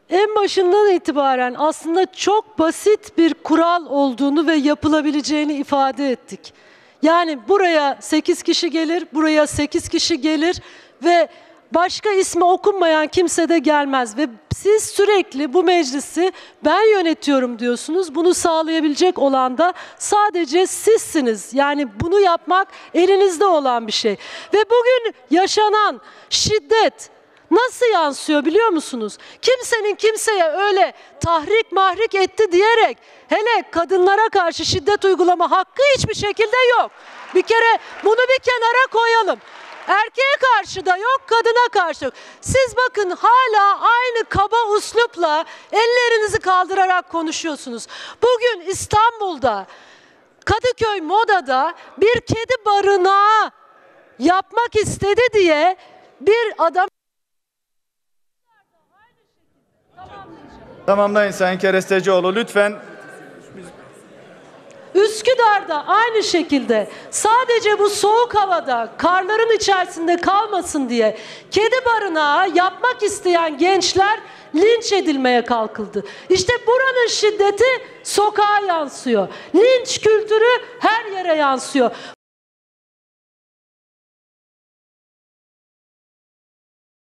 En başından itibaren aslında çok basit bir kural olduğunu ve yapılabileceğini ifade ettik. Yani buraya 8 kişi gelir, buraya 8 kişi gelir ve başka ismi okunmayan kimse de gelmez. Ve siz sürekli bu meclisi ben yönetiyorum diyorsunuz. Bunu sağlayabilecek olan da sadece sizsiniz. Yani bunu yapmak elinizde olan bir şey. Ve bugün yaşanan şiddet nasıl yansıyor biliyor musunuz? Kimsenin kimseye öyle tahrik mahrik etti diyerek hele kadınlara karşı şiddet uygulama hakkı hiçbir şekilde yok. Bir kere bunu bir kenara koyalım. Erkeğe karşı da yok, kadına karşı yok. Siz bakın hala aynı kaba üslupla ellerinizi kaldırarak konuşuyorsunuz. Bugün İstanbul'da, Kadıköy Moda'da bir kedi barınağı yapmak istedi diye bir adam... Tamamlayın Sayın Kerestecioğlu lütfen. Üsküdar'da aynı şekilde sadece bu soğuk havada karların içerisinde kalmasın diye kedi barınağı yapmak isteyen gençler linç edilmeye kalkıldı. İşte buranın şiddeti sokağa yansıyor. Linç kültürü her yere yansıyor.